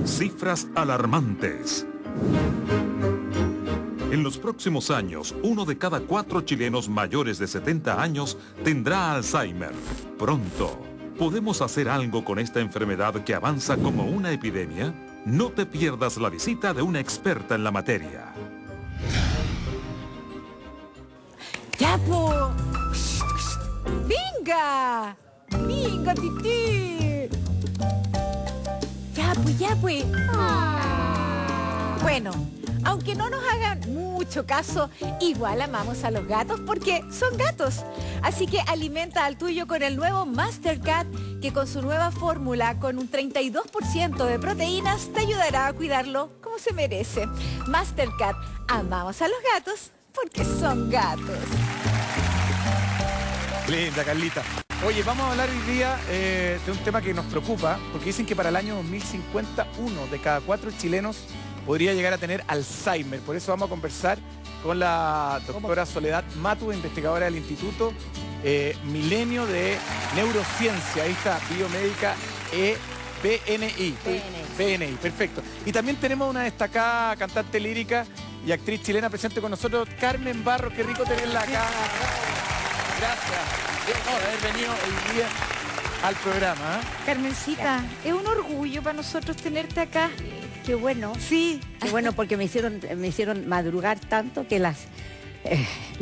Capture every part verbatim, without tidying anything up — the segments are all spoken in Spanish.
Cifras alarmantes. En los próximos años, uno de cada cuatro chilenos mayores de setenta años tendrá Alzheimer. Pronto, ¿podemos hacer algo con esta enfermedad que avanza como una epidemia? No te pierdas la visita de una experta en la materia. ¡Ya, po! ¡Venga! ¡Venga, tití! Ya, pues, ya, pues. Bueno, aunque no nos hagan mucho caso, igual amamos a los gatos porque son gatos. Así que alimenta al tuyo con el nuevo Mastercat, que con su nueva fórmula, con un treinta y dos por ciento de proteínas, te ayudará a cuidarlo como se merece. Mastercat, amamos a los gatos porque son gatos. Linda, Carlita. Oye, vamos a hablar hoy día eh, de un tema que nos preocupa, porque dicen que para el año dos mil cincuenta, uno de cada cuatro chilenos podría llegar a tener Alzheimer. Por eso vamos a conversar con la doctora Soledad Matu, investigadora del Instituto eh, Milenio de Neurociencia. Ahí está, biomédica E B N I. B N I, perfecto. Y también tenemos una destacada cantante lírica y actriz chilena presente con nosotros, Carmen Barros. Qué rico tenerla acá. Gracias. Bien, no, de haber venido hoy día al programa. ¿eh? Carmencita, es un orgullo para nosotros tenerte acá. Qué bueno. Sí. Qué bueno, porque me hicieron, me hicieron madrugar tanto que las eh,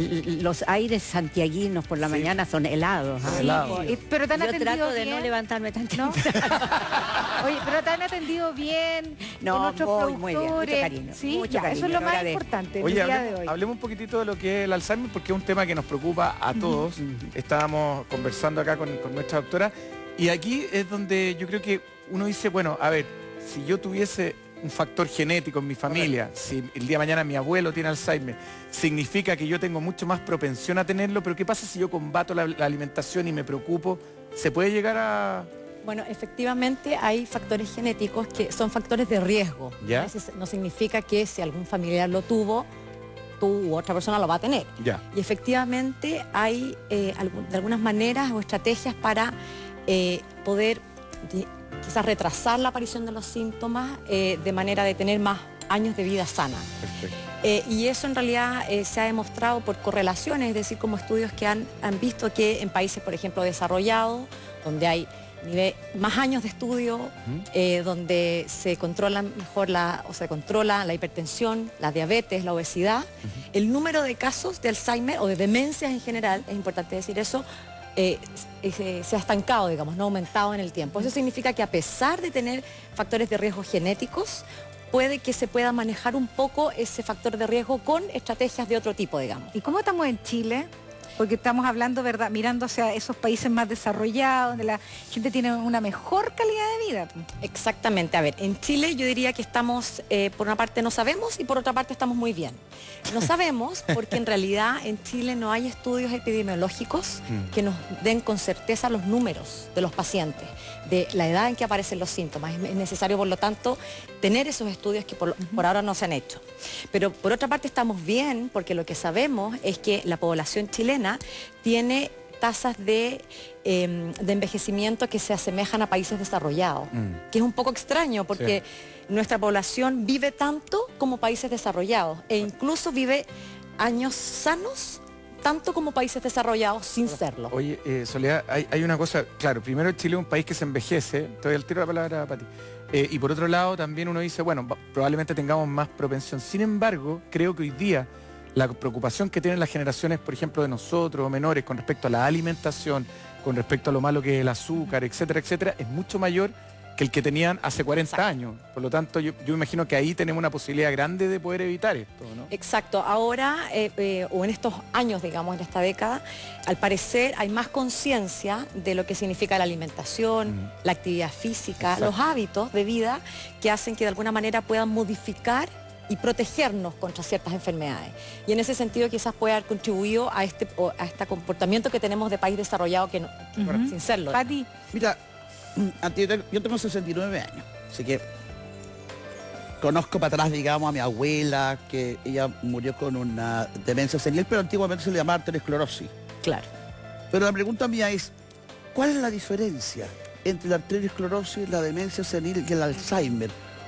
los aires santiaguinos por la Sí. mañana son helados. ¿ah? Helado. Sí, pero te han Yo atendido trato de bien, no levantarme tan ¿no? temprano. Oye, pero te han atendido bien, No, con otros muy, muy bien, mucho productores. cariño, Sí, mucho ya, cariño, eso es lo lo más agradezco. importante Oye, el día de hablemos, hoy. hablemos un poquitito de lo que es el Alzheimer, porque es un tema que nos preocupa a todos. Estábamos conversando acá con, con nuestra doctora, y aquí es donde yo creo que uno dice, bueno, a ver, si yo tuviese un factor genético en mi familia, si el día de mañana mi abuelo tiene Alzheimer, significa que yo tengo mucho más propensión a tenerlo, pero ¿qué pasa si yo combato la, la alimentación y me preocupo? ¿Se puede llegar a...? Bueno, efectivamente hay factores genéticos que son factores de riesgo. ¿Ya? A veces no significa que si algún familiar lo tuvo, tú u otra persona lo va a tener. Ya. Y efectivamente hay eh, algún- de algunas maneras o estrategias para eh, poder di- quizás retrasar la aparición de los síntomas eh, de manera de tener más años de vida sana. Perfecto. Eh, y eso en realidad eh, se ha demostrado por correlaciones, es decir, como estudios que han, han visto que en países, por ejemplo, desarrollados, donde hay nivel, más años de estudio, eh, donde se controlan mejor la, o se controla la hipertensión, la diabetes, la obesidad, el número de casos de Alzheimer o de demencias en general, es importante decir eso, eh, eh, se ha estancado, digamos, no ha aumentado en el tiempo. Eso significa que a pesar de tener factores de riesgo genéticos, puede que se pueda manejar un poco ese factor de riesgo con estrategias de otro tipo, digamos. ¿Y cómo estamos en Chile? Porque estamos hablando, ¿verdad?, mirando hacia esos países más desarrollados, donde la gente tiene una mejor calidad de vida. Exactamente. A ver, en Chile yo diría que estamos, eh, por una parte no sabemos y por otra parte estamos muy bien. No sabemos porque en realidad en Chile no hay estudios epidemiológicos que nos den con certeza los números de los pacientes, de la edad en que aparecen los síntomas. Es necesario, por lo tanto, tener esos estudios que por, por ahora no se han hecho. Pero por otra parte estamos bien porque lo que sabemos es que la población chilena tiene tasas de, eh, de envejecimiento que se asemejan a países desarrollados, Mm. que es un poco extraño porque nuestra población vive tanto como países desarrollados e incluso vive años sanos tanto como países desarrollados sin serlo. Oye, eh, Soledad, hay, hay una cosa, claro, primero Chile es un país que se envejece, te doy el tiro la palabra para ti. Eh, y por otro lado también uno dice, bueno, va- probablemente tengamos más propensión. Sin embargo, creo que hoy día la preocupación que tienen las generaciones, por ejemplo, de nosotros, menores, con respecto a la alimentación, con respecto a lo malo que es el azúcar, etcétera, etcétera, es mucho mayor que el que tenían hace cuarenta Exacto. años. Por lo tanto, yo, yo imagino que ahí tenemos una posibilidad grande de poder evitar esto, ¿no? Exacto, ahora eh, eh, o en estos años, digamos, en esta década, al parecer hay más conciencia de lo que significa la alimentación, Mm. la actividad física, Exacto. los hábitos de vida que hacen que de alguna manera puedan modificar y protegernos contra ciertas enfermedades. Y en ese sentido quizás puede haber contribuido a este, o a este comportamiento que tenemos de país desarrollado que no, Ujú. sin serlo. Pati, Mira, antes yo te- yo tengo sesenta y nueve años, así que conozco para atrás, digamos, a mi abuela, que ella murió con una demencia senil, pero antiguamente se le llamaba arteriosclerosis. Claro. Pero la pregunta mía es, ¿cuál es la diferencia entre la arteriosclerosis, la demencia senil y el Alzheimer?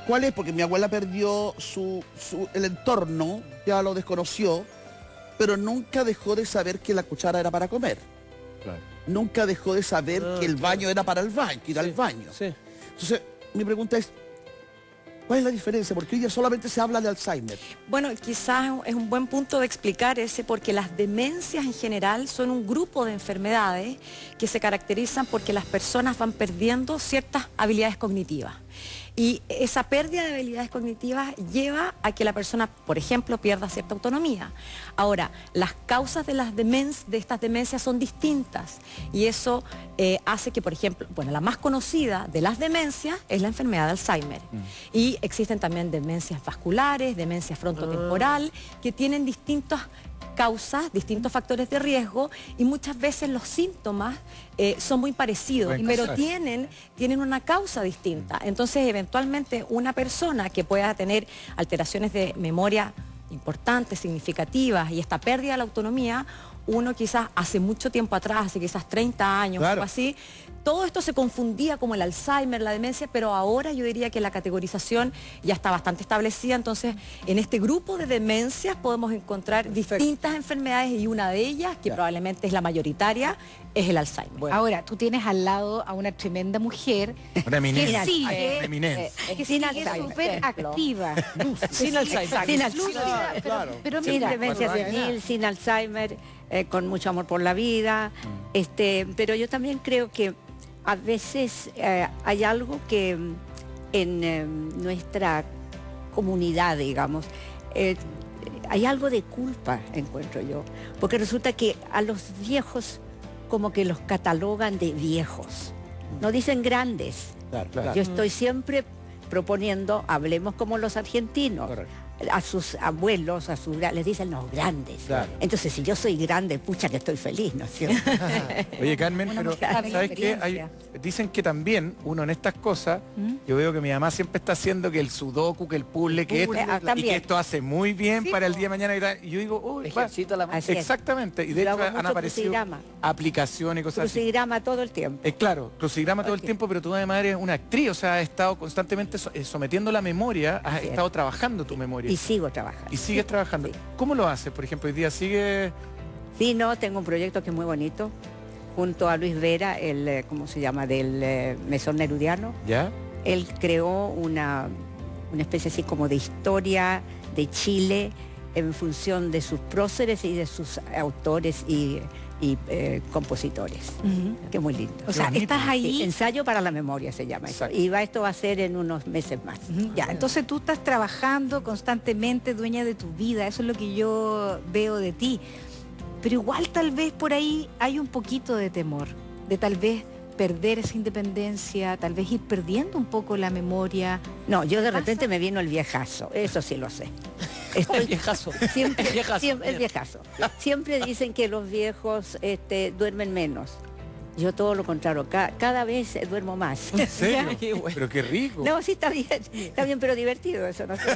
¿Cuál es? Porque mi abuela perdió su, su, el entorno, ya lo desconoció, pero nunca dejó de saber que la cuchara era para comer. Claro. Nunca dejó de saber Ah, que el claro. baño era para el baño, que ir al baño. Sí. Entonces, mi pregunta es, ¿cuál es la diferencia? Porque hoy día solamente se habla de Alzheimer. Bueno, quizás es un buen punto de explicar ese, porque las demencias en general son un grupo de enfermedades que se caracterizan porque las personas van perdiendo ciertas habilidades cognitivas. Y esa pérdida de habilidades cognitivas lleva a que la persona, por ejemplo, pierda cierta autonomía. Ahora, las causas de, las demen- de estas demencias son distintas y eso eh, hace que, por ejemplo, bueno, la más conocida de las demencias es la enfermedad de Alzheimer. Mm. Y existen también demencias vasculares, demencia frontotemporal, ah. que tienen distintas causas, distintos factores de riesgo y muchas veces los síntomas eh, son muy parecidos, Buen pero caso. tienen, tienen una causa distinta. Entonces, eventualmente, una persona que pueda tener alteraciones de memoria importantes, significativas y esta pérdida de la autonomía, uno quizás hace mucho tiempo atrás, hace quizás treinta años, Claro. algo así, todo esto se confundía como el Alzheimer, la demencia, pero ahora yo diría que la categorización ya está bastante establecida, entonces en este grupo de demencias podemos encontrar Perfecto. distintas enfermedades y una de ellas, que Ya. probablemente es la mayoritaria, es el Alzheimer. Bueno. Ahora, tú tienes al lado a una tremenda mujer Una eminencia. que sigue, Una eminencia. que Sin sigue Alzheimer, súper ejemplo. activa. Sin Alzheimer. Sin Lúcida, Alzheimer. pero, Claro. pero Sin mira, demencia cuando hay senil, sin Alzheimer, eh, con mucho amor por la vida. Este, pero yo también creo que a veces eh, hay algo que mm, en eh, nuestra comunidad, digamos, eh, hay algo de culpa, encuentro yo. Porque resulta que a los viejos como que los catalogan de viejos. No dicen grandes. Claro, Claro. Yo estoy siempre proponiendo, hablemos como los argentinos. Correcto. A sus abuelos, a sus gra- les dicen los grandes. Claro. Entonces, si yo soy grande, pucha que estoy feliz, ¿no es cierto? Oye, Carmen, Una pero mujer de ¿sabes qué? Hay- experiencia. dicen que también uno en estas cosas, yo veo que mi mamá siempre está haciendo que el sudoku, que el puzzle, que esto, puzzle, ah, y también. que esto hace muy bien Sí, para el po. día de mañana. Y, tal. Y yo digo, uy, va. Ejercita la Así es. Exactamente. Y de Yo hecho hago han mucho aparecido crucigrama. aplicaciones y cosas así. Crucigrama todo el tiempo. Es claro, crucigrama todo el Ok. tiempo, pero tú además eres una actriz, o sea, has estado constantemente so- eh, sometiendo la memoria, has Así es. estado trabajando tu memoria. Y sigo trabajando. Y sigues trabajando. Sí. ¿Cómo lo haces? Por ejemplo, hoy día sigue... Sí, no, tengo un proyecto que es muy bonito, junto a Luis Vera, el, eh, ¿cómo se llama?, del eh, Mesón Nerudiano. ¿Ya? Él creó una, una especie así como de historia de Chile en función de sus próceres y de sus autores y, y, eh, compositores. Que muy lindo. o sea, bonito. estás Sí, ahí. ensayo para la memoria se llama eso. Exacto. Y va, esto va a ser en unos meses más. Ujú, Ya, entonces tú estás trabajando constantemente, dueña de tu vida, eso es lo que yo veo de ti. Pero igual tal vez por ahí hay un poquito de temor, de tal vez perder esa independencia, tal vez ir perdiendo un poco la memoria. No, yo de ¿Pasa? repente me vino el viejazo, eso sí lo sé. El Estoy viejazo. siempre, El viejazo, siempre- el bien. viejazo. Siempre dicen que los viejos este, duermen menos. Yo todo lo contrario, ca- cada vez eh, duermo más. ¿En serio? Qué bueno. Pero qué rico. No, sí está bien, está bien, pero divertido eso, ¿no?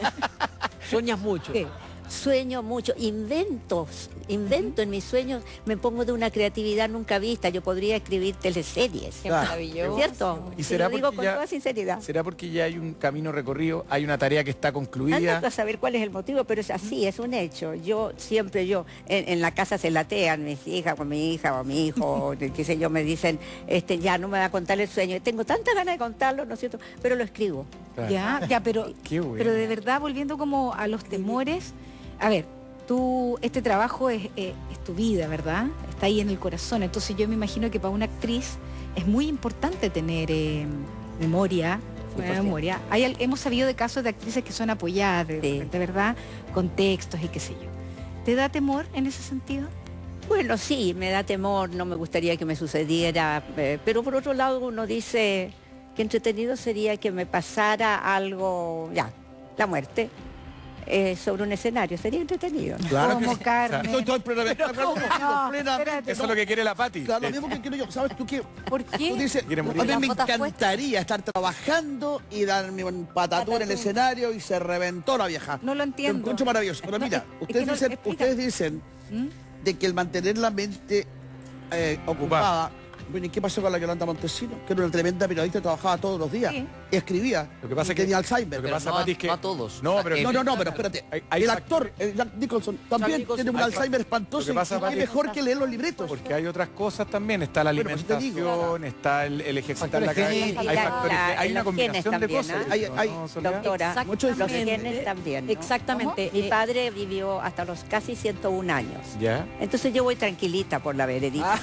Sueñas mucho. Sí. Sueño mucho, inventos, invento en mis sueños, me pongo de una creatividad nunca vista. Yo podría escribir teleseries, Qué Claro. maravilloso. ¿cierto? ¿Y Y será lo digo porque con ya- toda sinceridad. ¿Será porque ya hay un camino recorrido, hay una tarea que está concluida? Anda a saber cuál es el motivo, pero es así, es un hecho. Yo siempre, yo, en, en la casa se latean mis hijas con mi hija o mi hijo, o de- qué sé yo, me dicen, este, ya no me va a contar el sueño. Tengo tantas ganas de contarlo, ¿no es cierto? Pero lo escribo. Claro. Ya, ya, pero, Qué bueno. pero de verdad, volviendo como a los temores, a ver, tú, este trabajo es, eh, es tu vida, ¿verdad? Está ahí en el corazón. Entonces yo me imagino que para una actriz es muy importante tener eh, memoria, buena pues sí. memoria. Hay, al- hemos sabido de casos de actrices que son apoyadas, de, Sí. de verdad, con textos y qué sé yo. ¿Te da temor en ese sentido? Bueno, sí, me da temor, no me gustaría que me sucediera, eh, pero por otro lado uno dice que entretenido sería que me pasara algo, ya, la muerte, eh, sobre un escenario, sería entretenido. Claro que Como sí. Carmen. Estoy, estoy plenamente de acuerdo contigo, No, plenamente. espérate, Eso es lo que quiere la Pati. Claro, lo mismo que quiero yo. ¿Sabes tú qué? ¿Por Tú qué? dices, Quiere a morir. mí me Las botas encantaría estar trabajando y darme un patatú en el escenario y se reventó la vieja. No lo Lo entiendo. encuentro maravilloso. Pero No, mira, es- es ustedes, que no- dicen, explica. ustedes dicen ¿Mm? de que el mantener la mente eh, ocupada Bueno, ¿y qué pasó con la Yolanda Montesino? Que era una tremenda periodista, trabajaba todos los días. Sí. Y escribía. Lo que pasa y es que tenía Alzheimer. Lo que Pero pasa, no, Pati, es que... no a todos. No, pero... no, no, no, pero espérate. Hay- hay el fac- actor, el Jack Nicholson, también Nicholson. tiene un Hay Alzheimer fac- espantoso. Lo que pasa, y Pati, es mejor que leer los libretos. Porque hay otras cosas también, está la Bueno, pues te alimentación, digo. está el, el ejercitar la Factores cabeza, genéticos. hay La- factores, la- hay una los genes combinación de también, cosas. ¿ah? Hay- hay- ¿no, Soledad? Doctora, Mucho los Exactamente. genes también, ¿no? Exactamente. Mi eh, padre vivió hasta los casi ciento un años. ¿Ya? Entonces yo voy tranquilita por la veredita.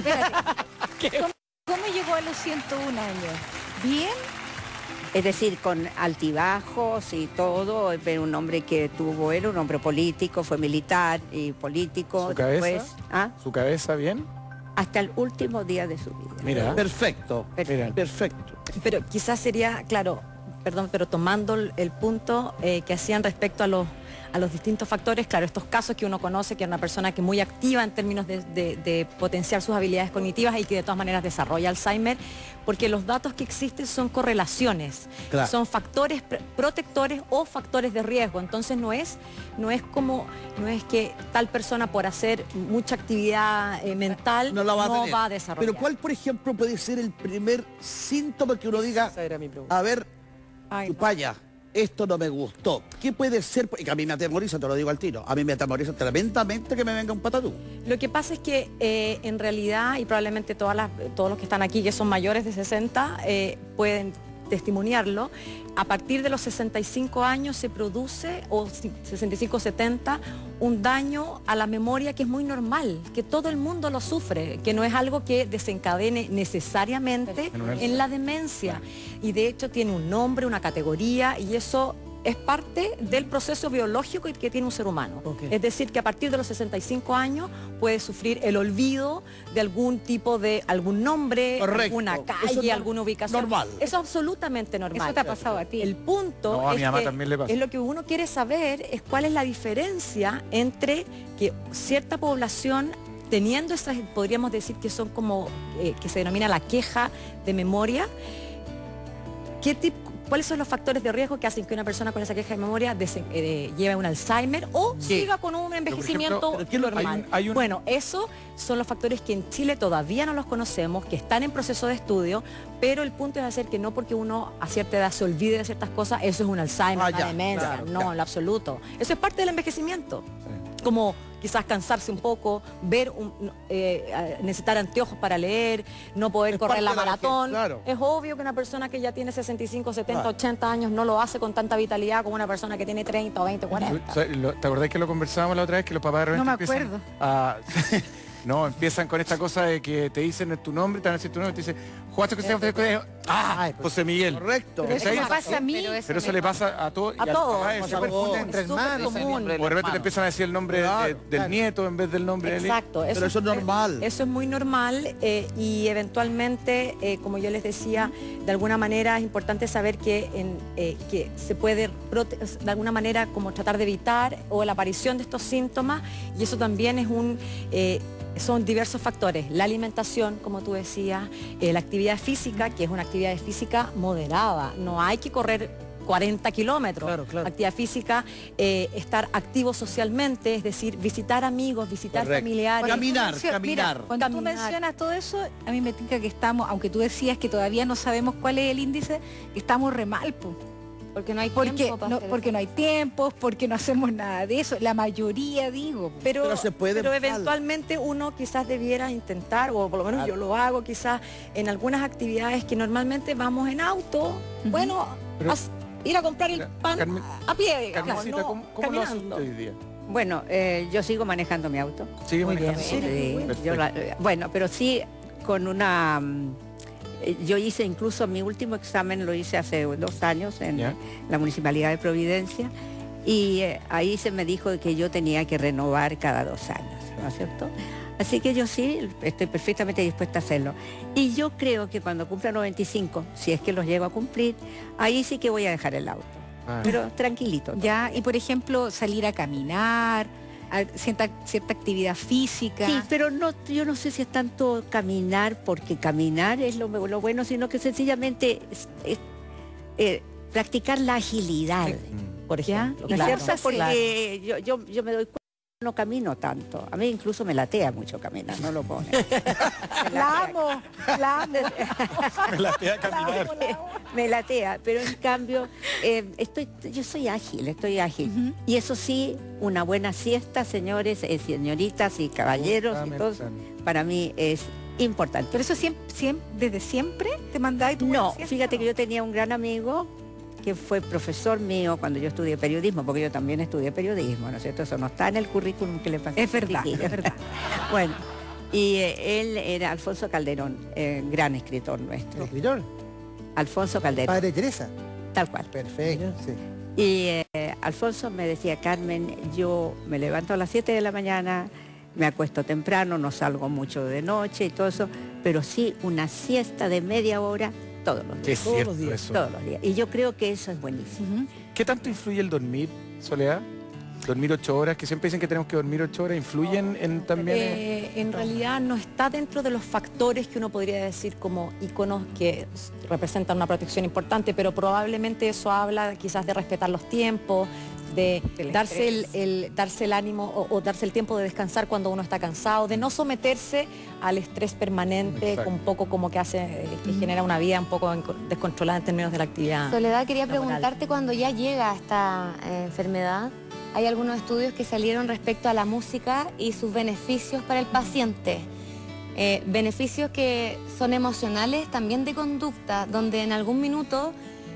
¿Cómo llegó a los ciento un años? ¿Bien? Es decir, con altibajos y todo, pero un hombre que tuvo él, un hombre político, fue militar y político. ¿Su cabeza? Después, ¿ah? ¿Su cabeza bien? Hasta el último día de su vida. Mira. Perfecto. Mira. Perfecto. Pero quizás sería, claro, perdón, pero tomando el, el punto eh, que hacían respecto a los, a los distintos factores, claro, estos casos que uno conoce, que es una persona que es muy activa en términos de, de- de potenciar sus habilidades cognitivas y que de todas maneras desarrolla Alzheimer, porque los datos que existen son correlaciones, Claro. son factores pr- protectores o factores de riesgo. Entonces no es, no es como, no es que tal persona por hacer mucha actividad eh, mental No la va a tener. va a desarrollar. Pero ¿cuál, por ejemplo, puede ser el primer síntoma que uno diga, Esa era mi pregunta. a ver, Ay, tu no. paya, esto no me gustó? ¿Qué puede ser? Y que a mí me atemoriza, te lo digo al tiro. A mí me atemoriza tremendamente que me venga un patatú. Lo que pasa es que eh, en realidad, y probablemente todas las, todos los que están aquí que son mayores de sesenta eh, pueden testimoniarlo, a partir de los sesenta y cinco años se produce, o si- sesenta y cinco, setenta, un daño a la memoria que es muy normal, que todo el mundo lo sufre, que no es algo que desencadene necesariamente En un Alzheimer. en la demencia. Y de hecho tiene un nombre, una categoría, y eso es parte del proceso biológico que tiene un ser humano. Ok. Es decir, que a partir de los sesenta y cinco años puede sufrir el olvido de algún tipo de, algún nombre, Correcto. alguna Eso calle, es nor- alguna ubicación. normal. Eso es absolutamente normal. Eso te ha pasado a ti. El punto No, a mi es, mamá que también le pasa. es lo que uno quiere saber, es cuál es la diferencia entre que cierta población teniendo estas, podríamos decir que son como, eh, que se denomina la queja de memoria, ¿qué tipo, cuáles son los factores de riesgo que hacen que una persona con esa queja de memoria desen- eh, lleve un Alzheimer o Sí. siga con un envejecimiento Pero, ¿qué es lo- normal? hay un- hay un- Bueno, esos son los factores que en Chile todavía no los conocemos, que están en proceso de estudio, pero el punto es hacer que no porque uno a cierta edad se olvide de ciertas cosas, eso es un Alzheimer, Ah, una ya, demencia, claro, no, ya. en lo absoluto. Eso es parte del envejecimiento. Como quizás cansarse un poco, ver, un- eh, eh, necesitar anteojos para leer, no poder Es correr parte la de la vejez, maratón. claro. Es obvio que una persona que ya tiene sesenta y cinco, setenta, Claro. ochenta años no lo hace con tanta vitalidad como una persona que tiene treinta o veinte, cuarenta. ¿Sabes? Lo- ¿Te acordás que lo conversábamos la otra vez? Que los papás de repente No me empiezan acuerdo. a- no, empiezan con esta cosa de que te dicen tu nombre, te van a decir tu nombre, te dicen, ¿jugaste con ese colegio? Ah, José Miguel. Correcto. Pero eso ¿Cachai? me pasa a mí. Pero eso le pasa a todos. A todos. Es por súper supuesto, común. es súper común. O de repente te empiezan a decir el nombre de- Claro, del claro. nieto en vez del nombre de él. Exacto. Pero eso es normal. Eso es muy normal eh, y eventualmente, eh, como yo les decía, de alguna manera es importante saber que, en, eh, que se puede prote- de alguna manera como tratar de evitar o la aparición de estos síntomas y eso también es un... eh, son diversos factores, la alimentación, como tú decías, eh, la actividad física, que es una actividad física moderada, no hay que correr cuarenta kilómetros. Claro, claro. Actividad física, eh, estar activo socialmente, es decir, visitar amigos, visitar Correcto. familiares. Caminar, Mencio- caminar. Mira, cuando Caminar. tú mencionas todo eso, a mí me tinca que estamos, aunque tú decías que todavía no sabemos cuál es el índice, estamos re mal, po. Porque no hay Porque tiempo para no, hacer porque eso. no hay tiempos, porque no hacemos nada de eso. La mayoría, digo. po. Pero, Pero se puede pero mal. eventualmente uno quizás debiera intentar, o por lo menos yo lo hago quizás en algunas actividades que normalmente vamos en auto, bueno, Pero- as- ir a comprar el Mira, pan Carmen- a pie, digamos, Carmencita, no ¿cómo, cómo lo haces caminando. hoy día? Bueno, eh, yo sigo manejando mi auto. Sigue Muy bien. manejando. Sí, Perfecto. yo la- eh, bueno, pero sí con una... mm, eh, Yo hice incluso mi último examen, lo hice hace dos años en Ya. la Municipalidad de Providencia y eh, ahí se me dijo que yo tenía que renovar cada dos años, ¿no es cierto? Así que yo sí, estoy perfectamente dispuesta a hacerlo. Y yo creo que cuando cumpla noventa y cinco, si es que los llego a cumplir, ahí sí que voy a dejar el auto. Ah. Pero tranquilito. Ya, y por ejemplo, salir a caminar, a cierta, cierta actividad física. Sí, pero no, yo no sé si es tanto caminar, porque caminar es lo, lo bueno, sino que sencillamente es- es, eh, practicar la agilidad. Mm. Por Ya, ejemplo, y ¿No es claro, cierto? Porque claro. yo, yo, yo me doy cuenta no camino tanto. A mí incluso me latea mucho caminar, no lo pone. La amo, la amo. Me latea caminar. Me latea, pero en cambio, eh, estoy, yo soy ágil, estoy ágil. Uh-huh. Y eso sí, una buena siesta, señores, eh, señoritas y caballeros y todos, para mí es importante. ¿Pero eso siempre, siempre, desde siempre te mandáis tu No, siesta, fíjate ¿no? que yo tenía un gran amigo que fue profesor mío cuando yo estudié periodismo, porque yo también estudié periodismo, ¿no es cierto? Eso no está en el currículum que le pasé. Es verdad, es verdad. Bueno, y eh, él era Alfonso Calderón, eh, gran escritor nuestro. ¿Escritor? Alfonso Calderón. Padre Teresa. Tal cual. Perfecto, sí. Y eh, Alfonso me decía, Carmen, yo me levanto a las siete de la mañana, me acuesto temprano, no salgo mucho de noche y todo eso, pero sí una siesta de media hora todos los días. Qué Todos cierto los días. eso. Todos los días. Y yo creo que eso es buenísimo. Uh-huh. ¿Qué tanto influye el dormir, Soledad? Dormir ocho horas, que siempre dicen que tenemos que dormir ocho horas, ¿influyen en también? Eh, en realidad no está dentro de los factores que uno podría decir como iconos que representan una protección importante, pero probablemente eso habla quizás de respetar los tiempos, de Del darse el, el- darse el ánimo o, o darse el tiempo de descansar cuando uno está cansado, de no someterse al estrés permanente, Exacto. un poco como que hace, eh, que genera una vida un poco enco- descontrolada en términos de la actividad. Soledad, quería laboral. preguntarte cuando ya llega esta eh, enfermedad, hay algunos estudios que salieron respecto a la música y sus beneficios para el paciente. Eh, beneficios que son emocionales, también de conducta, donde en algún minuto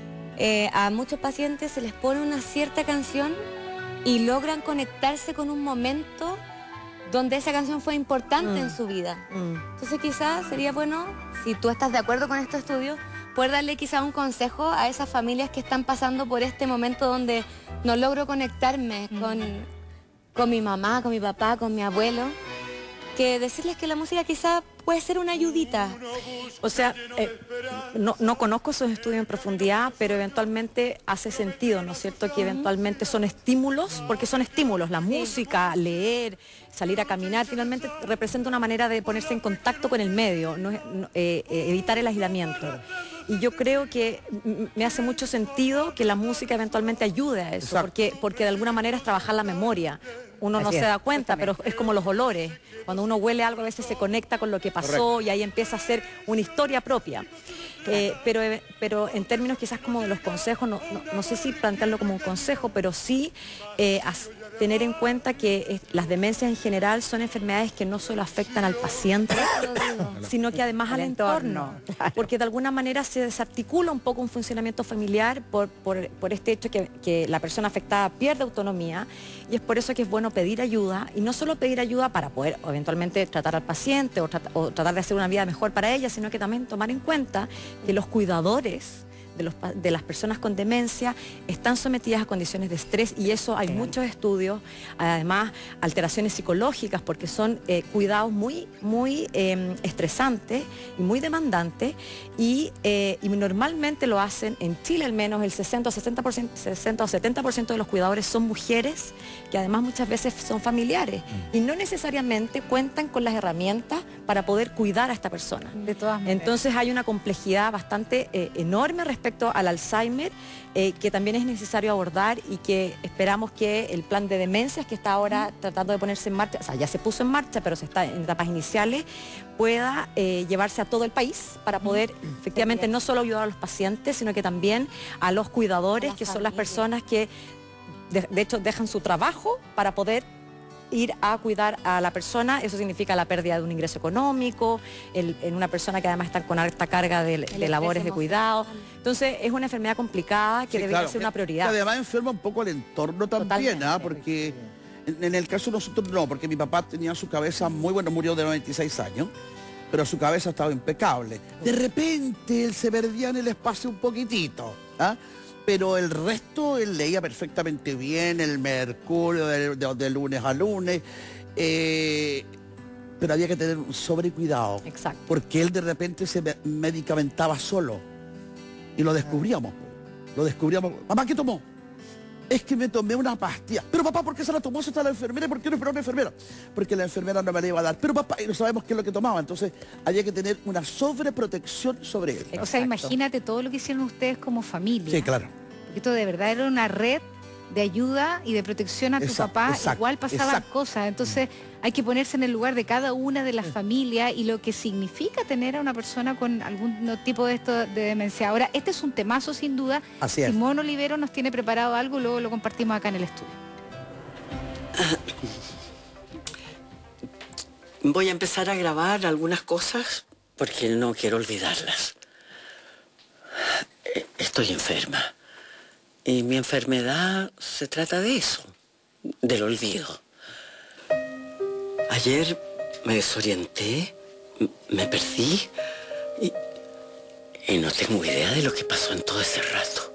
eh, a muchos pacientes se les pone una cierta canción y logran conectarse con un momento donde esa canción fue importante Mm. en su vida. Mm. Entonces quizás sería bueno, si tú estás de acuerdo con este estudio, poder darle quizás un consejo a esas familias que están pasando por este momento donde no logro conectarme con, con mi mamá, con mi papá, con mi abuelo, que decirles que la música quizás puede ser una ayudita. O sea, eh, no, no conozco esos estudios en profundidad, pero eventualmente hace sentido, ¿no es cierto? Que eventualmente son estímulos, porque son estímulos, la música, leer, salir a caminar, finalmente representa una manera de ponerse en contacto con el medio, no es- no- eh, eh, evitar el aislamiento. Y yo creo que mm, me hace mucho sentido que la música eventualmente ayude a eso, Exacto. porque, porque de alguna manera es trabajar la memoria. Uno no Así se es, da cuenta, pero es como los olores. Cuando uno huele algo a veces se conecta con lo que pasó. Correcto. Y ahí empieza a ser una historia propia. Eh, pero, eh, pero en términos quizás como de los consejos, no, no, no sé si plantearlo como un consejo, pero sí eh, as- tener en cuenta que eh, las demencias en general son enfermedades que no solo afectan al paciente, sino que además al Al entorno, entorno, claro. porque de alguna manera se desarticula un poco un funcionamiento familiar por, por, por este hecho que, que la persona afectada pierde autonomía, y es por eso que es bueno pedir ayuda, y no solo pedir ayuda para poder eventualmente tratar al paciente o, trata- o tratar de hacer una vida mejor para ella, sino que también tomar en cuenta que los cuidadores de, los pa- de las personas con demencia están sometidas a condiciones de estrés, y eso hay muchos estudios, además alteraciones psicológicas, porque son eh, cuidados muy, muy eh, estresantes y muy demandantes, y, eh, y normalmente lo hacen, en Chile al menos, el sesenta o sesenta por ciento, sesenta o setenta por ciento de los cuidadores son mujeres, que además muchas veces son familiares, y no necesariamente cuentan con las herramientas para poder cuidar a esta persona. De todas maneras. Entonces hay una complejidad bastante eh, enorme respecto al Alzheimer, eh, que también es necesario abordar, y que esperamos que el plan de demencias que está ahora tratando de ponerse en marcha, o sea, ya se puso en marcha, pero se está en etapas iniciales, pueda eh, llevarse a todo el país para poder efectivamente no solo ayudar a los pacientes, sino que también a los cuidadores, A la que son las familia. personas que de, de hecho dejan su trabajo para poder ir a cuidar a la persona. Eso significa la pérdida de un ingreso económico, el- en una persona que además está con alta carga de, de estrés labores de emocional. cuidado. Entonces es una enfermedad complicada que Sí, debería claro. ser una Que prioridad. además enferma un poco al entorno también, Totalmente. ¿ah? Porque en, en el caso de nosotros no, porque mi papá tenía su cabeza muy bueno, murió de noventa y seis años, pero su cabeza estaba impecable. De repente él se perdía en el espacio un poquitito, ¿ah? Pero el resto él leía perfectamente bien, el Mercurio de, de- de lunes a lunes, eh, pero había que tener un sobrecuidado. Exacto. Porque él de repente se me- medicamentaba solo. Y lo descubríamos. Lo descubríamos. Mamá, ¿qué tomó? Es que me tomé una pastilla. Pero papá, ¿por qué se la tomó si está la enfermera? ¿Por qué no esperó a una enfermera? Porque la enfermera no me la iba a dar. Pero papá, y no sabemos qué es lo que tomaba. Entonces había que tener una sobreprotección sobre él. O sea, Exacto. imagínate todo lo que hicieron ustedes como familia. Sí, claro. Porque esto de verdad era una red de ayuda y de protección a tu Exacto, papá, exacto, igual pasaban exacto. cosas. Entonces hay que ponerse en el lugar de cada una de las familias y lo que significa tener a una persona con algún no- tipo de esto de demencia. Ahora, este es un temazo sin duda. Así es. Simón Olivero nos tiene preparado algo, luego lo compartimos acá en el estudio. Voy a empezar a grabar algunas cosas porque no quiero olvidarlas. Eh, Estoy enferma. Y mi enfermedad se trata de eso, del olvido. Ayer me desorienté, m- me perdí y, y no tengo idea de lo que pasó en todo ese rato.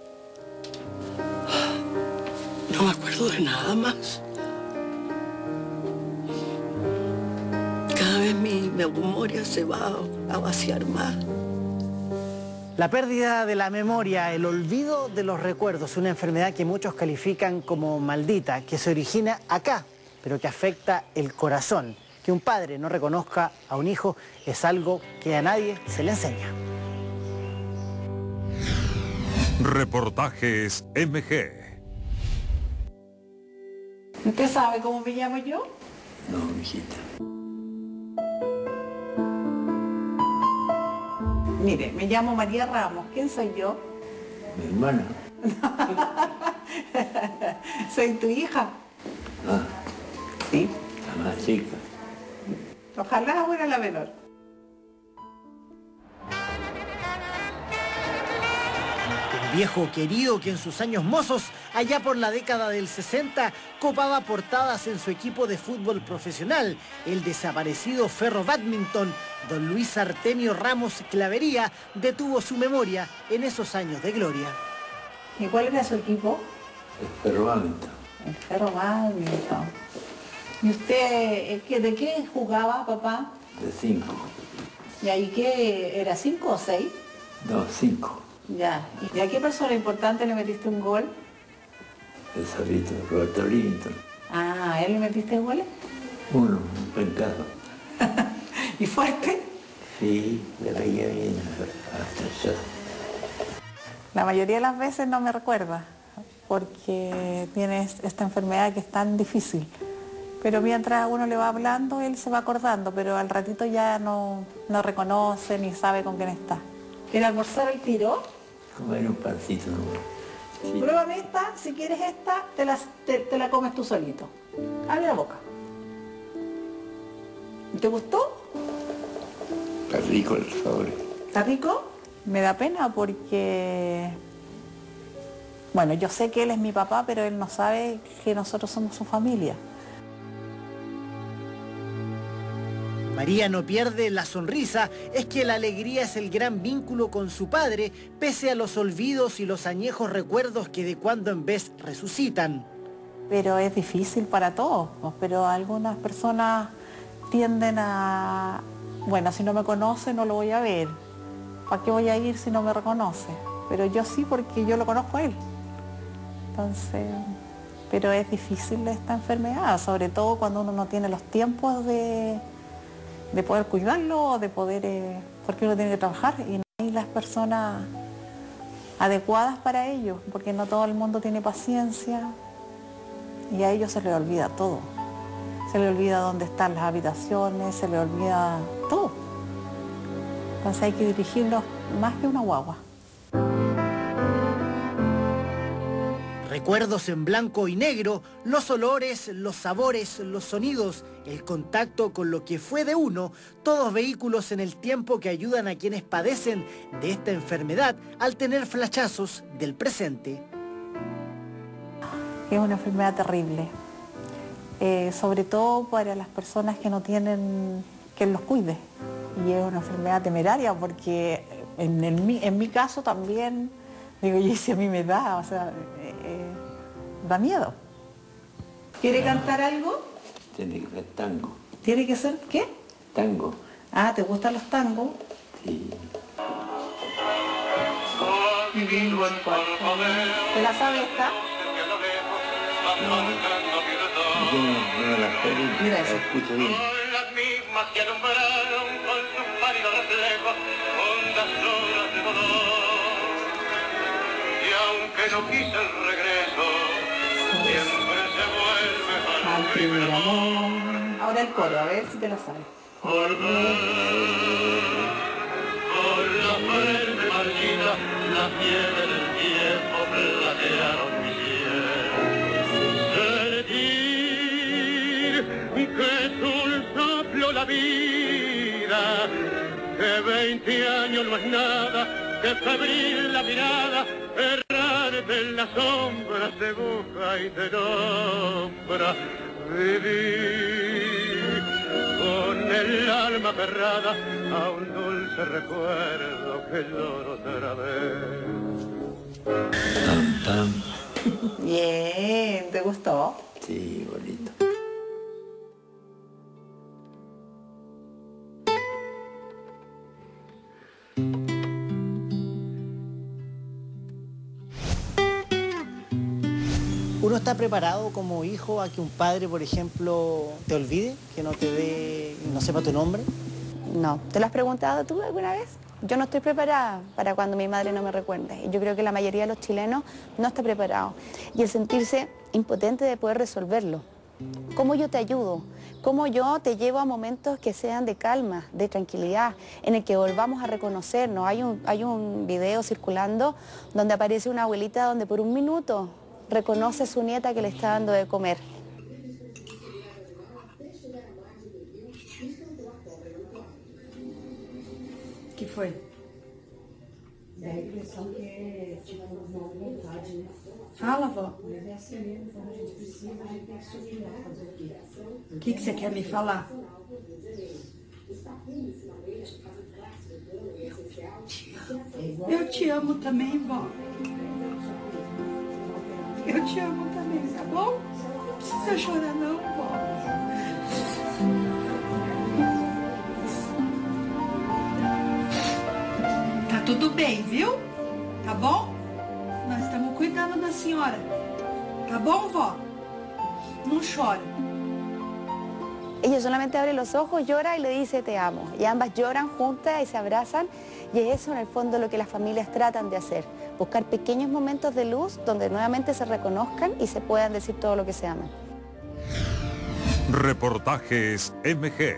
No me acuerdo de nada más. Cada vez mi memoria se va a vaciar más. La pérdida de la memoria, el olvido de los recuerdos, una enfermedad que muchos califican como maldita, que se origina acá, pero que afecta el corazón. Que un padre no reconozca a un hijo es algo que a nadie se le enseña. Reportajes M G. ¿Usted sabe cómo me llamo yo? No, mijita. Mire, me llamo María Ramos. ¿Quién soy yo? Mi hermana. Soy tu hija. Ah, Sí. la más chica. Ojalá fuera la menor. Un viejo querido que en sus años mozos, allá por la década del sesenta, copaba portadas en su equipo de fútbol profesional, el desaparecido Ferro Badminton. Don Luis Artemio Ramos Clavería detuvo su memoria en esos años de gloria. ¿Y cuál era su equipo? El Ferro Badminton. El Ferro Badminton. ¿Y usted eh, qué- de qué jugaba, papá? De cinco. ¿Y ahí qué era? ¿Cinco o seis? No, cinco. Ya. ¿Y a qué persona importante le metiste un gol? El Cerrito, Roberto Linton. Ah, ¿a él le metiste goles? Uno, un pencado. ¿Y fuerte? Sí, le veía bien hasta yo. La mayoría de las veces no me recuerda, porque tiene esta enfermedad que es tan difícil. Pero mientras uno le va hablando, él se va acordando, pero al ratito ya no, no reconoce ni sabe con quién está. ¿Quiere almorzar el tiro? Comer un pancito, ¿no? Sí. Pruébame esta, si quieres esta, te la, te, te la comes tú solito. Abre la boca. ¿Te gustó? Está rico el sobre. ¿Está rico? Me da pena porque, bueno, yo sé que él es mi papá, pero él no sabe que nosotros somos su familia. María no pierde la sonrisa, es que la alegría es el gran vínculo con su padre, pese a los olvidos y los añejos recuerdos que de cuando en vez resucitan. Pero es difícil para todos, pues, pero algunas personas tienden a, bueno, si no me conoce no lo voy a ver. ¿Para qué voy a ir si no me reconoce? Pero yo sí, porque yo lo conozco a él. Entonces, pero es difícil esta enfermedad, sobre todo cuando uno no tiene los tiempos de, de poder cuidarlo o de poder, eh, porque uno tiene que trabajar y no hay las personas adecuadas para ello, porque no todo el mundo tiene paciencia y a ellos se les olvida todo. Se les olvida dónde están las habitaciones, se les olvida todo. Entonces hay que dirigirlos más que una guagua. Recuerdos en blanco y negro, los olores, los sabores, los sonidos, el contacto con lo que fue de uno, todos vehículos en el tiempo que ayudan a quienes padecen de esta enfermedad al tener flashazos del presente. Es una enfermedad terrible, eh, sobre todo para las personas que no tienen quien los cuide. Y es una enfermedad temeraria porque en, en, mi, en mi caso también, digo, y si a mí me da, o sea, eh, eh, da miedo. ¿Quiere cantar algo? Tiene que ser tango. ¿Tiene que ser qué? Tango. Ah, ¿te gustan los tangos? Sí. ¿Te la sabe esta? No, yo no, no me la espero, Mira la eso. escucho bien. Las mismas que alumbraron con sus pálidos reflejos hondas horas de dolor. Y aunque no quise el regreso, siempre se vuelve Al primer amor. Ahora el coro, a ver si te lo sabes. volver. Con la frente marchita, la nieve del tiempo platearon mi piel. Sentir que es un soplo la vida, que veinte años no es nada, que febril la mirada, errarte en la sombra te busca y te nombra. Vivir con el alma cerrada a un dulce recuerdo que lloro otra vez. Pam, pam. Bien, ¿te gustó? Sí, bonito. ¿Uno está preparado como hijo a que un padre, por ejemplo, te olvide, que no te dé, no sepa tu nombre? No. ¿Te lo has preguntado tú alguna vez? Yo no estoy preparada para cuando mi madre no me recuerde. Y yo creo que la mayoría de los chilenos no está preparado. Y el sentirse impotente de poder resolverlo. ¿Cómo yo te ayudo? ¿Cómo yo te llevo a momentos que sean de calma, de tranquilidad, en el que volvamos a reconocernos? Hay un, hay un video circulando donde aparece una abuelita donde por un minuto reconoce a su nieta que le está dando de comer. Que foi? Dá a impressão que tivemos uma vontade, né? Fala, vó. Mas é assim mesmo, quando a gente precisa, a gente tem que subir lá, fazer o quê? O que, que você quer me falar? Eu te amo também, vó. Eu te amo também, tá bom? Não precisa chorar não, vó. Tá tudo bem, viu? Tá bom? Nós estamos cuidando da senhora. Tá bom, vó? Não chora. Ella solamente abre los ojos, llora y le dice te amo. Y ambas lloran juntas y se abrazan. Y es eso en el fondo lo que las familias tratan de hacer. Buscar pequeños momentos de luz donde nuevamente se reconozcan y se puedan decir todo lo que se aman. Reportajes M G.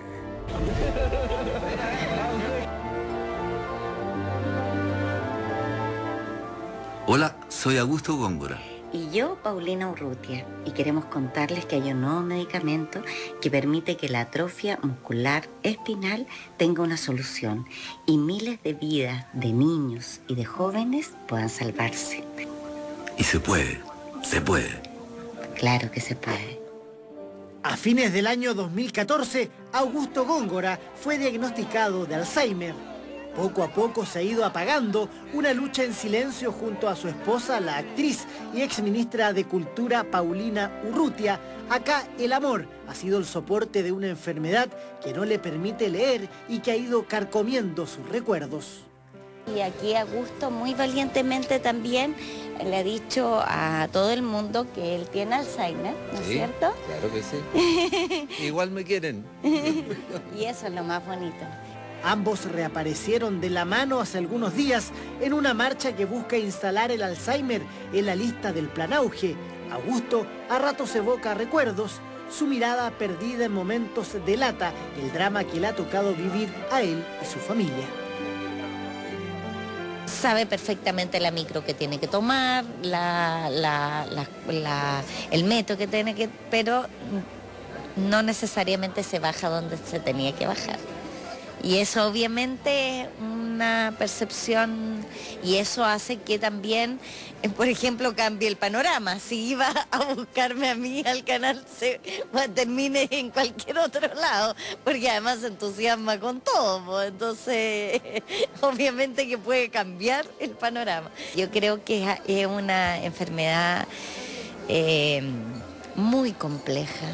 Hola, soy Augusto Góngora. Y yo, Paulina Urrutia, y queremos contarles que hay un nuevo medicamento que permite que la atrofia muscular espinal tenga una solución y miles de vidas de niños y de jóvenes puedan salvarse. Y se puede, se puede. Claro que se puede. A fines del año dos mil catorce, Augusto Góngora fue diagnosticado de Alzheimer. Poco a poco se ha ido apagando una lucha en silencio junto a su esposa, la actriz y exministra de Cultura Paulina Urrutia. Acá el amor ha sido el soporte de una enfermedad que no le permite leer y que ha ido carcomiendo sus recuerdos. Y aquí Augusto muy valientemente también le ha dicho a todo el mundo que él tiene Alzheimer, ¿no es Sí, cierto? Claro que sí. Igual me quieren. Y eso es lo más bonito. Ambos reaparecieron de la mano hace algunos días en una marcha que busca instalar el Alzheimer en la lista del Plan Auge. Augusto a ratos evoca recuerdos, su mirada perdida en momentos delata el drama que le ha tocado vivir a él y su familia. Sabe perfectamente la micro que tiene que tomar, la, la, la, la, el metro que tiene que... pero no necesariamente se baja donde se tenía que bajar. Y eso obviamente es una percepción y eso hace que también, eh, por ejemplo, cambie el panorama. Si iba a buscarme a mí al canal, se bueno, termine en cualquier otro lado, porque además se entusiasma con todo, pues. Entonces obviamente que puede cambiar el panorama. Yo creo que es una enfermedad eh, muy compleja,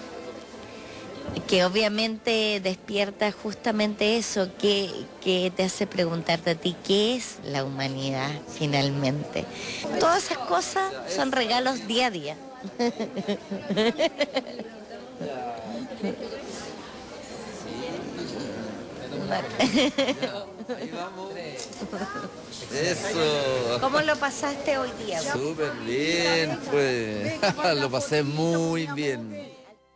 que obviamente despierta justamente eso, que, que te hace preguntarte a ti, ¿qué es la humanidad finalmente? Todas esas cosas son regalos día a día. andar. Ahí vamos. Eso. ¿Cómo lo pasaste hoy día? Súper bien, pues. Lo pasé muy bien.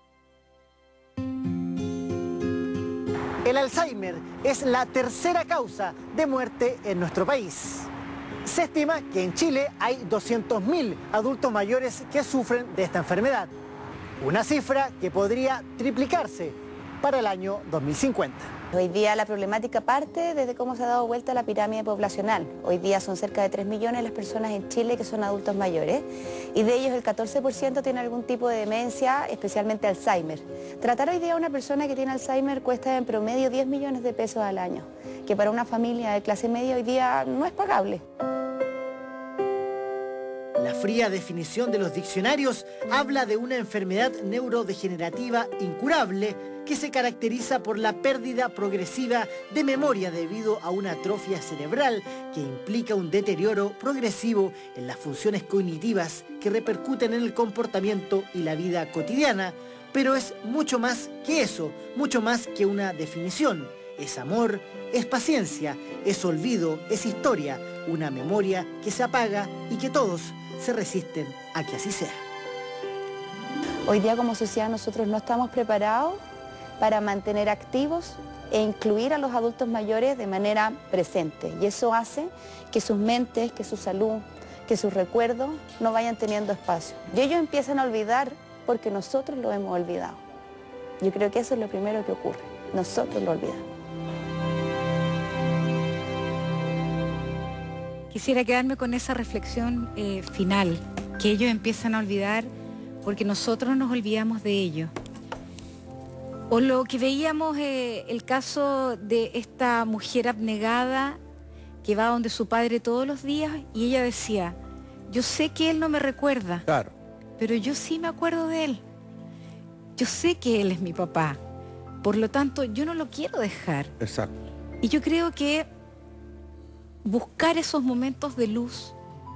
El Alzheimer es la tercera causa de muerte en nuestro país. Se estima que en Chile hay doscientos mil adultos mayores que sufren de esta enfermedad. Una cifra que podría triplicarse para el año dos mil cincuenta. Hoy día la problemática parte desde cómo se ha dado vuelta la pirámide poblacional. Hoy día son cerca de tres millones las personas en Chile que son adultos mayores y de ellos el catorce por ciento tiene algún tipo de demencia, especialmente Alzheimer. Tratar hoy día a una persona que tiene Alzheimer cuesta en promedio diez millones de pesos al año, que para una familia de clase media hoy día no es pagable. La fría definición de los diccionarios habla de una enfermedad neurodegenerativa incurable que se caracteriza por la pérdida progresiva de memoria debido a una atrofia cerebral que implica un deterioro progresivo en las funciones cognitivas que repercuten en el comportamiento y la vida cotidiana, pero es mucho más que eso, mucho más que una definición. Es amor, es paciencia, es olvido, es historia, una memoria que se apaga y que todos se resisten a que así sea. Hoy día como sociedad nosotros no estamos preparados para mantener activos e incluir a los adultos mayores de manera presente. Y eso hace que sus mentes, que su salud, que sus recuerdos no vayan teniendo espacio. Y ellos empiezan a olvidar porque nosotros lo hemos olvidado. Yo creo que eso es lo primero que ocurre. Nosotros lo olvidamos. Quisiera quedarme con esa reflexión eh, final, que ellos empiezan a olvidar porque nosotros nos olvidamos de ellos. O lo que veíamos, eh, el caso de esta mujer abnegada que va donde su padre todos los días y ella decía, yo sé que él no me recuerda, claro, pero yo sí me acuerdo de él. Yo sé que él es mi papá, por lo tanto yo no lo quiero dejar. Exacto. Y yo creo que buscar esos momentos de luz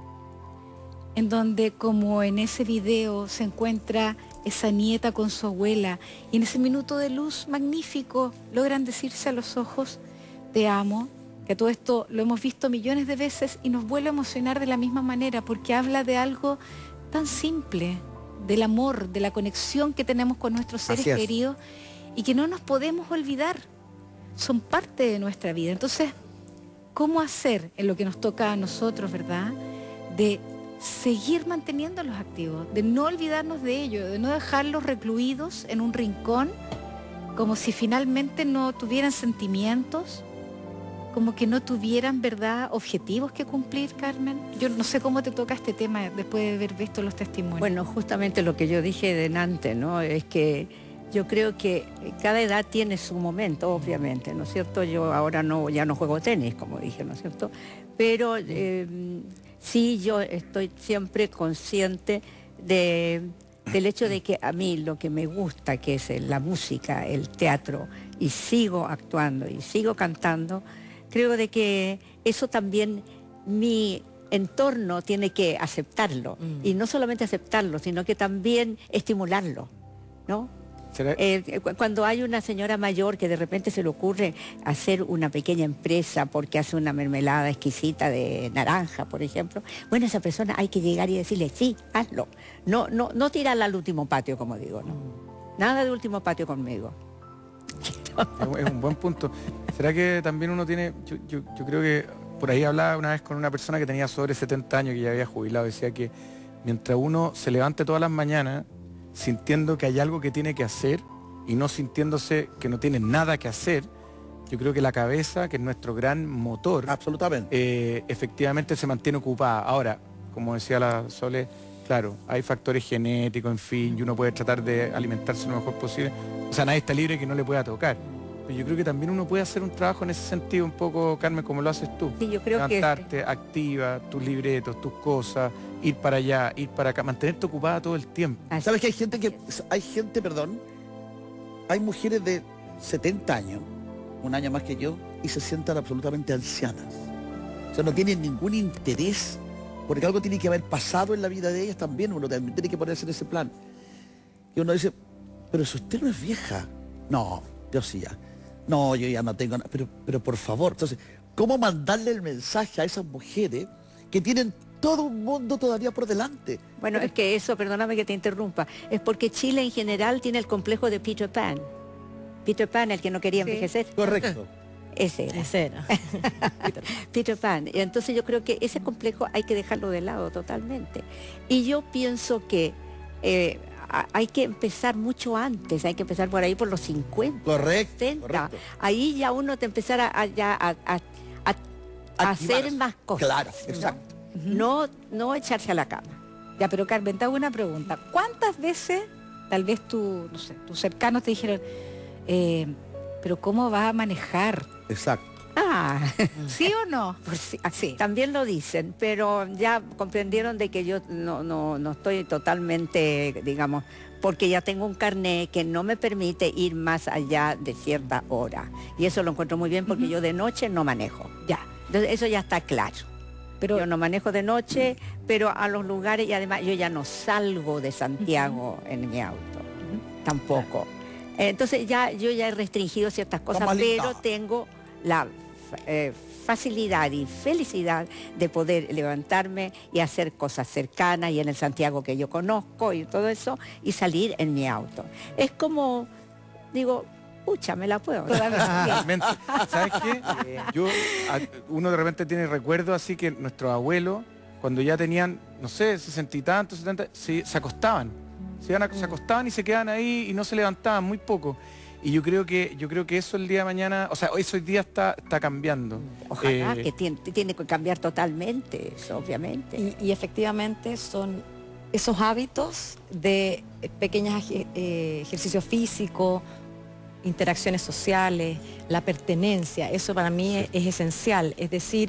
en donde, como en ese video, se encuentra esa nieta con su abuela y en ese minuto de luz magnífico logran decirse a los ojos, te amo, que todo esto lo hemos visto millones de veces y nos vuelve a emocionar de la misma manera porque habla de algo tan simple, del amor, de la conexión que tenemos con nuestros seres queridos y que no nos podemos olvidar, son parte de nuestra vida. Entonces, ¿cómo hacer en lo que nos toca a nosotros, verdad? De seguir manteniéndolos activos, de no olvidarnos de ellos, de no dejarlos recluidos en un rincón, como si finalmente no tuvieran sentimientos, como que no tuvieran, ¿verdad?, objetivos que cumplir, Carmen. Yo no sé cómo te toca este tema después de haber visto los testimonios. Bueno, justamente lo que yo dije delante, ¿no? Es que yo creo que cada edad tiene su momento, obviamente, ¿no es cierto? Yo ahora no, ya no juego tenis, como dije, ¿no es cierto? Pero eh, sí, yo estoy siempre consciente de, del hecho de que a mí lo que me gusta, que es la música, el teatro, y sigo actuando y sigo cantando, creo de que eso también mi entorno tiene que aceptarlo. Mm. Y no solamente aceptarlo, sino que también estimularlo, ¿no? Eh, cuando hay una señora mayor que de repente se le ocurre hacer una pequeña empresa porque hace una mermelada exquisita de naranja, por ejemplo, bueno, esa persona hay que llegar y decirle, sí, hazlo. No, no, no tirarla al último patio, como digo, ¿no? Nada de último patio conmigo. Es un buen punto. ¿Será que también uno tiene, yo, yo, yo creo que por ahí hablaba una vez con una persona que tenía sobre setenta años, que ya había jubilado, decía que mientras uno se levante todas las mañanas sintiendo que hay algo que tiene que hacer y no sintiéndose que no tiene nada que hacer, yo creo que la cabeza, que es nuestro gran motor, absolutamente, eh, efectivamente se mantiene ocupada. Ahora, como decía la Sole, claro, hay factores genéticos, en fin, y uno puede tratar de alimentarse lo mejor posible. O sea, nadie está libre que no le pueda tocar. Pero yo creo que también uno puede hacer un trabajo en ese sentido un poco, Carmen, como lo haces tú. Sí, yo creo Levantarte, que... activa, tus libretos, tus cosas, ir para allá, ir para acá, mantenerte ocupada todo el tiempo. Así ¿Sabes que hay gente que, hay gente, perdón, hay mujeres de setenta años, un año más que yo, y se sientan absolutamente ancianas? O sea, no tienen ningún interés, porque algo tiene que haber pasado en la vida de ellas también, uno también tiene que ponerse en ese plan. Y uno dice, pero si usted no es vieja, no, yo sí ya. No, yo ya no tengo nada. Pero, pero por favor, entonces, ¿cómo mandarle el mensaje a esas mujeres que tienen todo un mundo todavía por delante? Bueno, es que eso, perdóname que te interrumpa, es porque Chile en general tiene el complejo de Peter Pan. Peter Pan, el que no quería envejecer. Correcto. Ese era. Ese era. Peter Pan. Y entonces yo creo que ese complejo hay que dejarlo de lado totalmente. Y yo pienso que eh, a- hay que empezar mucho antes, hay que empezar por ahí por los cincuenta. Correcto, sesenta. correcto. Ahí ya uno te empezará a, ya a, a- a- a hacer más cosas. Claro, exacto. No, no echarse a la cama. Ya, pero Carmen, te hago una pregunta. ¿Cuántas veces, tal vez tu, no sé, tus cercanos te dijeron, eh, pero cómo vas a manejar? Exacto. Ah, ¿Sí o no? pues sí, así, también lo dicen, pero ya comprendieron de que yo no, no, no estoy totalmente, digamos, porque ya tengo un carné que no me permite ir más allá de cierta hora. Y eso lo encuentro muy bien porque yo de noche no manejo. Ya. Entonces eso ya está claro. Pero yo no manejo de noche, pero a los lugares, y además yo ya no salgo de Santiago en mi auto, tampoco. Entonces ya yo ya he restringido ciertas cosas, Estamos pero limitados. tengo la eh, facilidad y felicidad de poder levantarme y hacer cosas cercanas y en el Santiago que yo conozco y todo eso, y salir en mi auto. Es como, digo, pucha, me la puedo. Totalmente. ¿Sabes qué? Yo, a- uno de repente tiene recuerdos así que nuestros abuelos, cuando ya tenían, no sé, sesenta y tantos, setenta, se, se acostaban. Se, iban a- se acostaban y se quedaban ahí y no se levantaban, muy poco. Y yo creo que, yo creo que eso el día de mañana, o sea, eso hoy día está, está cambiando. Ojalá Eh, que tiene, tiene que cambiar totalmente eso, obviamente. Y, y efectivamente son esos hábitos de pequeños ejercicios físicos, interacciones sociales, la pertenencia, eso para mí es, es esencial. Es decir,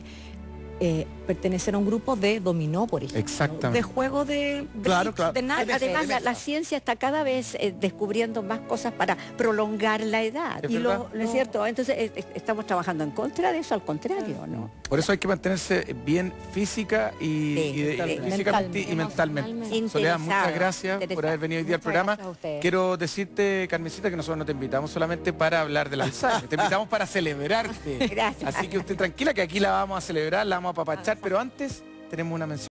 eh, pertenecer a un grupo de dominó, por ejemplo. Exactamente. De juego de, de, Claro, claro. de naipes. Además, la, la ciencia está cada vez eh, descubriendo más cosas para prolongar la edad. Es y lo, verdad. ¿no es cierto? Entonces, eh, eh, estamos trabajando en contra de eso, al contrario, ¿no? Por eso hay que mantenerse bien física y, y de- totalmente. físicamente y mentalmente. Soledad, muchas Interesado, gracias por interesado. haber venido hoy día al Muchas programa. gracias a ustedes. Quiero decirte, Carmencita, que nosotros no te invitamos solamente para hablar del Alzheimer, te invitamos para celebrarte. Gracias. Así que usted tranquila que aquí la vamos a celebrar, la vamos a apapachar, pero antes tenemos una mención.